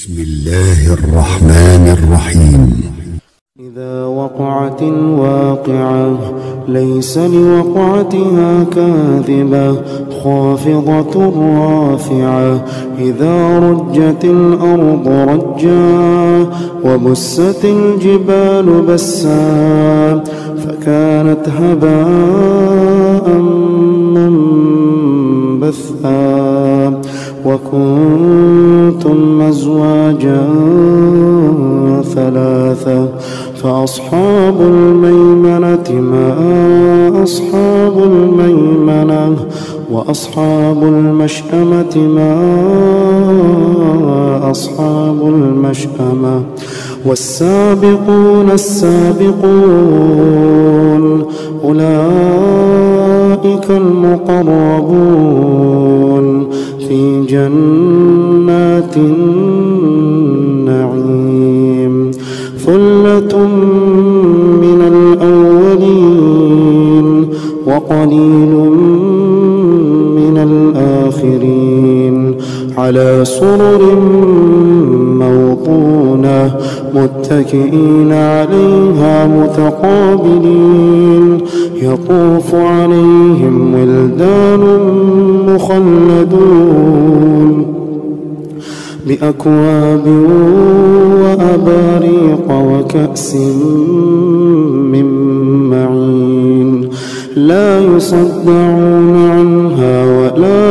بسم الله الرحمن الرحيم. إذا وقعت الواقعة ليس لوقعتها كاذبة خافضة رافعة إذا رجت الأرض رجا وبست الجبال بسا فكانت هباء منبثا وكنتم أزواجا ثلاثة فأصحاب الميمنة ما أصحاب الميمنة وأصحاب المشأمة ما أصحاب المشأمة والسابقون السابقون أولئك المقربون في جنات النعيم ثلة من الأولين وقليل من الآخرين على سرر موضونة متكئين عليها متقابلين يطوف عليهم ولدان مخلدون بأكواب وأباريق وكأس من معين لا يصدعون عنها ولا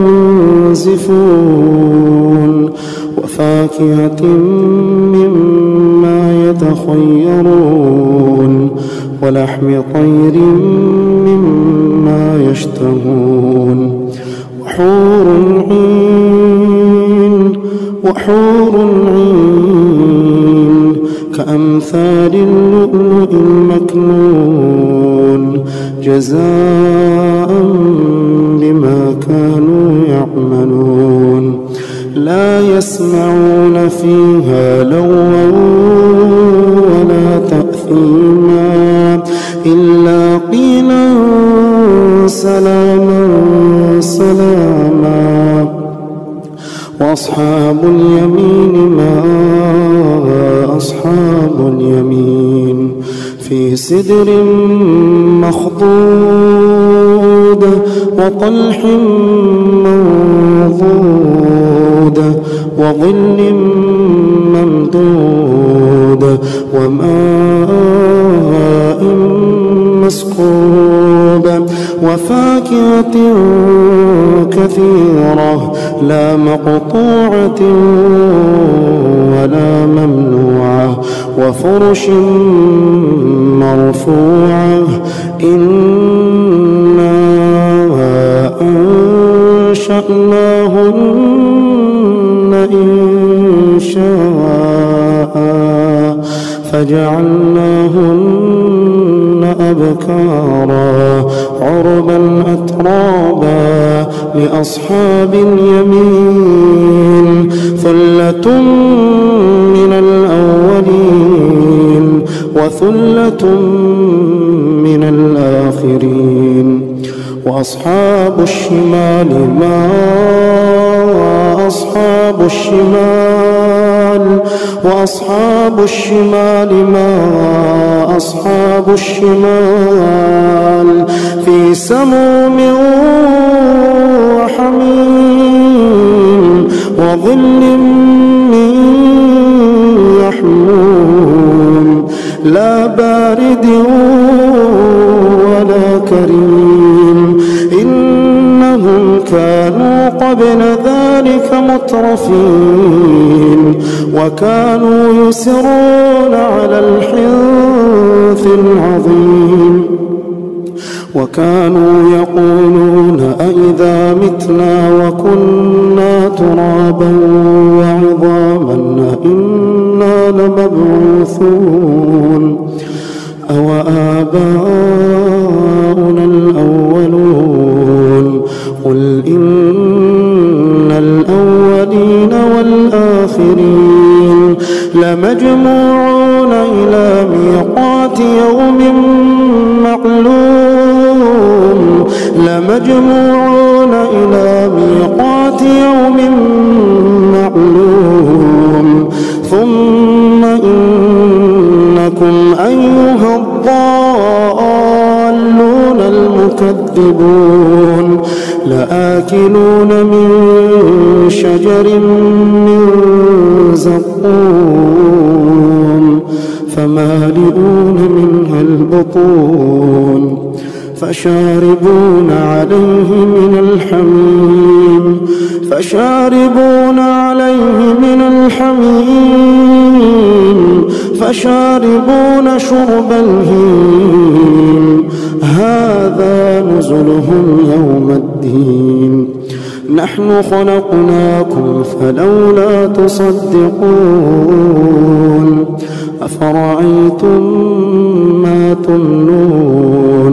ينزفون وفاكهة مما يتخيرون ولحم طير مما يشتهون وحور عين كأمثال اللؤلؤ المكنون جزاء بما كانوا يعملون لا يسمعون فيها لغوا ولا تأثيما إلا قيلا سلاما سلاما وأصحاب اليمين ما أصحاب اليمين في سدر مخضود وطلح منضود وظل ممدود وماء مسكوب وفاكهة كثيرة لا مقطوعة ولا ممنوعة وفرش مرفوعة إنا أنشأناهن إنشاء فجعلناهن أبكارا عربا أترابا لأصحاب اليمين ثلة من الأولين وثلة من الآخرين وأصحاب الشمال ما أصحاب الشمال وأصحاب الشمال ما أصحاب الشمال في سموم وحميم وظل من يحموم لا بارد ولا كريم إنهم كانوا قبل ذلك مترفين وكانوا يسرون على الحنث العظيم وكانوا يقولون أئذا متنا وكنا ترابا وعظاما أئنا لمبعوثون أوآباؤنا الأولون قل إن الأولين والآخرين لمجموعون إلى ميقات يوم معلوم لمجموعون إلى ميقات ميقات يوم معلوم ثم إنكم أيها الضالون المكذبون لآكلون من شجر من زقوم فمالئون منها البطون فشاربون عليه من الحميم فشاربون شرب الهيم هذا نزلهم يوم الدين نحن خلقناكم فلولا تصدقون أفرأيتم ما تمنون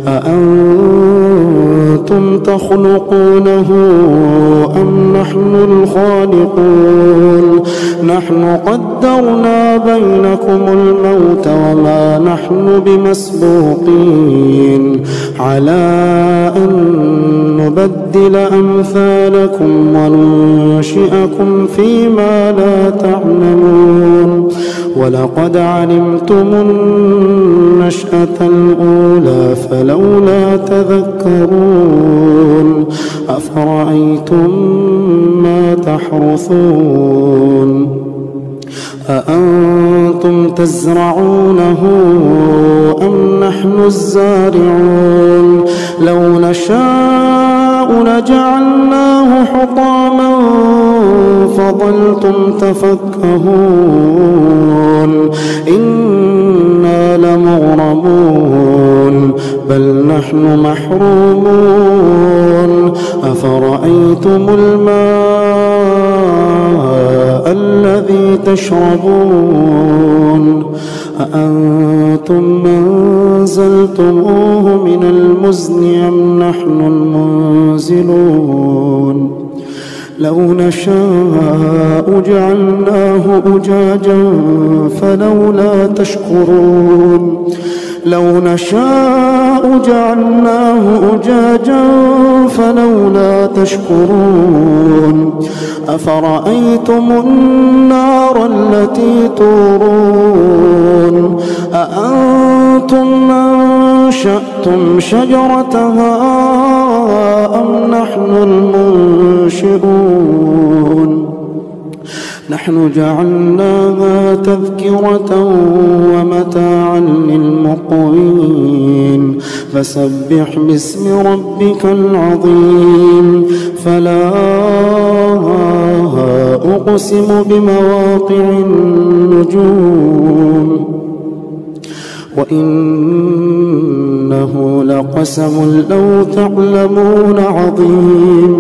أأنتم تخلقونه أم نحن الخالقون نحن قدرنا بينكم الموت وما نحن بمسبوقين على أن نبدل أمثالكم وننشئكم فيما لا تعلمون ولقد علمتم النشأة الأولى فلولا تذكرون أفرأيتم ما تحرثون أأنتم تزرعونه أم نحن الزارعون لو نشاء لجعلناه حطاما فظلتم تفكهون إنا لمغرمون بل نحن محرومون أفرأيتم الماء الذي تشربون أأنتم منزلتموه من المزن أم نحن المنزلون لو نشاء جعلناه أجاجا فلولا تشكرون لو نشاء جعلناه أجاجا فلولا تشكرون أفرأيتم النار التي تورون أأنتم أنشأتم شجرتها أم نحن المنشئون نحن جعلناها تذكرة ومتاعا للمقوين فسبح باسم ربك العظيم فلا أقسم بمواقع النجوم وإنه لقسم لو تعلمون عظيم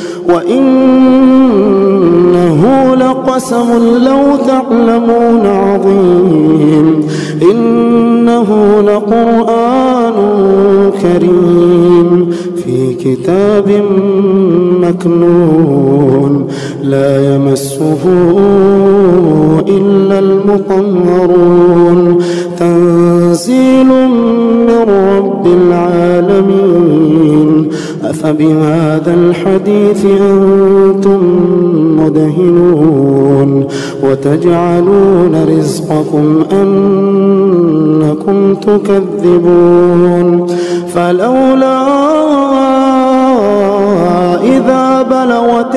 وإنه لقسم لو تعلمون عظيم إنه لقرآن كريم في كتاب مكنون لا يمسه إلا المطهرون تنزيل من رب العالمين أفبهذا الحديث أنتم مدهنون وتجعلون رزقكم أنكم تكذبون فلولا إذا بلغت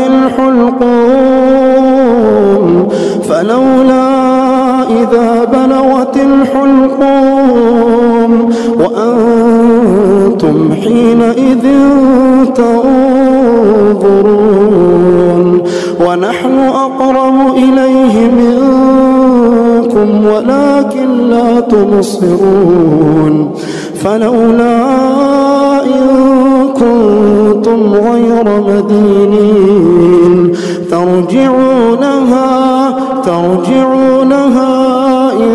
الحلقوم وأنتم حينئذ تنظرون ونحن أقرب إليه منكم ولكن لا تبصرون فلولا إن كنتم غير مدينين ترجعونها إن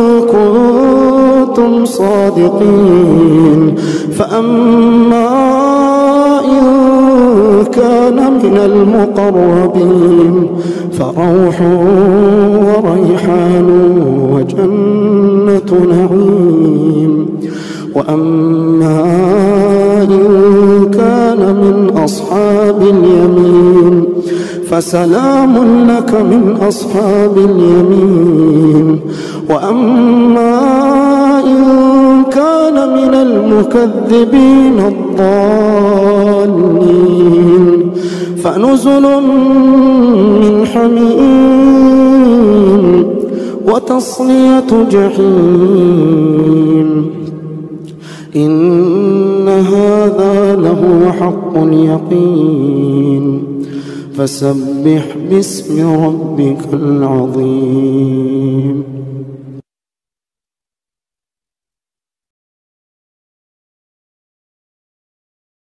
كنتم صادقين فأما إن كان من المقربين فروح وريحان وجنة نعيم وأما إن كان من أصحاب اليمين فسلام لك من أصحاب اليمين. وأما إن كان من المكذبين الضالين فنزل من حميم وتصلية جحيم. إن هذا لهو حق اليقين. فسبح باسم ربك العظيم.